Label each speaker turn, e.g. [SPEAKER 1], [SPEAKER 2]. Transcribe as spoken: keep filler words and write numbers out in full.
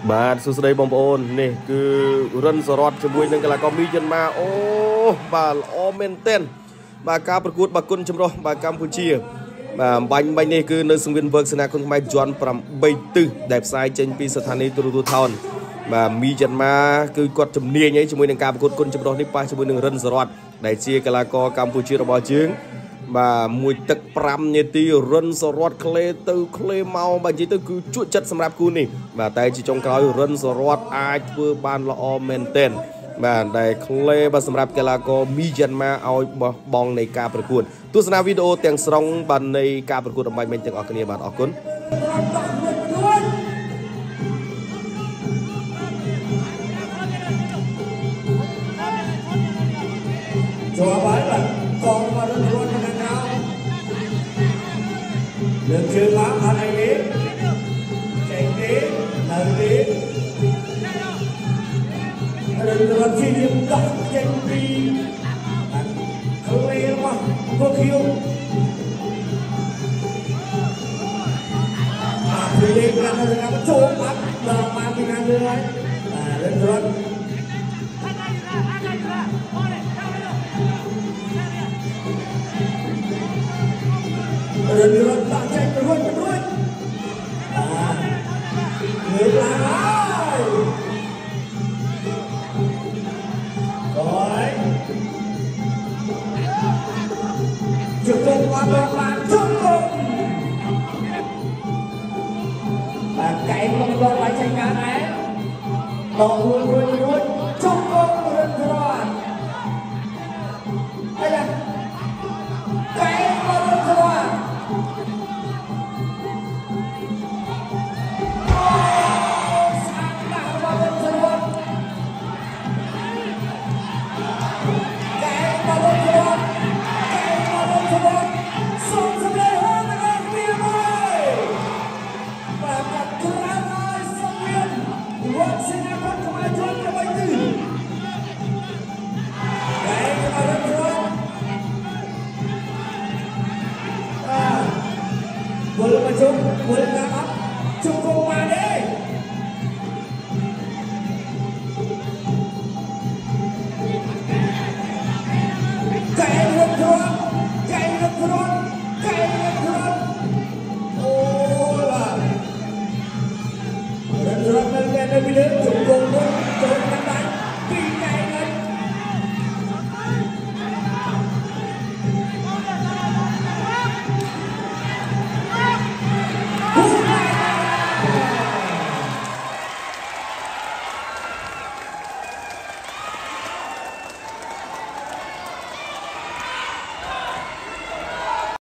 [SPEAKER 1] បាទសួស្តីបងប្អូននេះគឺរិនសរតជាមួយនឹងកីឡាករមីយ៉ាន់ម៉ាអូបាទល្អមែនទែនបាទការប្រកួតបាល់គុណចម្រុះបាទកម្ពុជាបាទបាញ់បាញ់នេះគឺនៅសង្វៀនវើកសេនាគុណខ្មែរជាន់ប្រាំបីទិសដែលផ្សាយចេញពីស្ថានីយ៍ទូរទស្សន៍ថោនបាទមីយ៉ាន់ម៉ាគឺគាត់ជំនាញឯជាមួយនឹងការប្រកួតគុណចម្រុះនេះប៉ះជាមួយនឹងរិនសរតដែលជាកីឡាករកម្ពុជារបស់យើងបាទមួយទឹកប្រាំនាទីរុនសរតក្លេទៅក្លេមកបាទនិយាយទៅគឺជក់ចិត្តសម្រាប់គូនេះបាទតែជាចុងក្រោយរុនសរតអាចធ្វើបានល្អមែនទែនបាទតែក្លេបាទសម្រាប់កីឡាករមីយ៉ាន់ម៉ាឲ្យបោះបង់នៃការប្រកួតទស្សនាវីដេអូទាំងស្រុងបាទនៃការប្រកួតអំបញ្ញមិញទាំងអស់គ្នាបាទអរគុណ
[SPEAKER 2] ចូលបាយបាទកងមករត់រត់ទៅខាងក្រៅលើកជើងឡើងអត់អីទេចេញទេនៅទេរត់រត់ជាយើងដោះចេញពីខ្លួនរបស់ពួកខ្ញុំអាពីលេងឡើងទៅខាងចូលបាត់ដល់មកពីខាងលើហើយរត់រត់Run run tak cek run run. Ah, ngelai. Rồi. Cukup pelan cukup. Pakai membuat baca kanan. Run run run cukup run run. Ayo. Kayak run run. Boleh masuk, boleh nggak? Cukup mana? Kain rekruan, kain rekruan, kain rekruan. Oh lah. Rekruan nanti ada bila cukup.